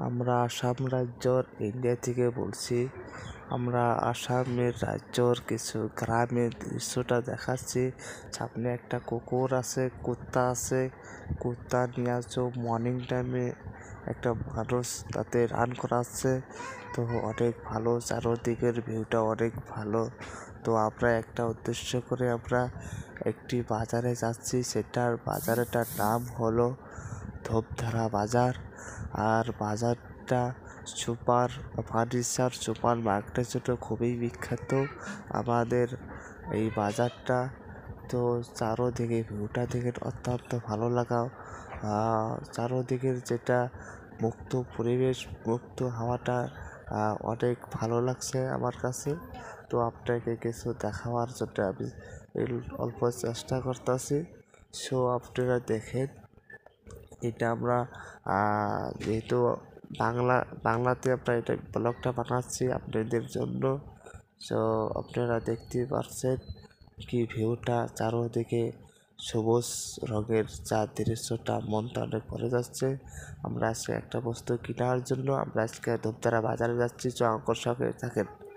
আমরা আসাম রাজ্যর ইন্ডিয়া থেকে বলছি। আমরা আসামের রাজ্যর কিছু গ্রামের দৃশ্যটা দেখাচ্ছি। সামনে একটা কুকুর আছে, কুত্তা আছে। কুত্তা নিয়ে আসছো মর্নিং টাইমে একটা মানুষ তাতে রান করাচ্ছে। তো অনেক ভালো, চারোদিকের ভিউটা অনেক ভালো। তো আমরা একটা উদ্দেশ্য করে আমরা একটি বাজারে যাচ্ছি, সেটার বাজারটার নাম হলো ধূপধারা বাজার। আর বাজারটা সুপার ফার্নিচার সুপার মার্কেটের জন্য খুবই বিখ্যাত আমাদের এই বাজারটা। তো চারোদিকে ভিউটা দেখে অত্যন্ত ভালো লাগা, চারোদিকের যেটা মুক্ত পরিবেশ, মুক্ত হাওয়াটা অনেক ভালো লাগছে আমার কাছে। তো আপনাকে কিছু দেখাবার জন্য আমি অল্প চেষ্টা করতেছি। সো আপনারা দেখেন, এটা আমরা যেহেতু বাংলাতে আমরা এটা ব্লগটা বানাচ্ছি আপনাদের জন্য। সো আপনারা দেখতে পাচ্ছেন কি ভিউটা, চারোদিকে সবুজ রঙের যা দৃশ্যটা মনটা অনেক ভরে যাচ্ছে। আমরা আজকে একটা বস্তু কেনার জন্য আমরা আজকে ধূপধারা বাজারে যাচ্ছি। তো আমার সঙ্গে থাকেন।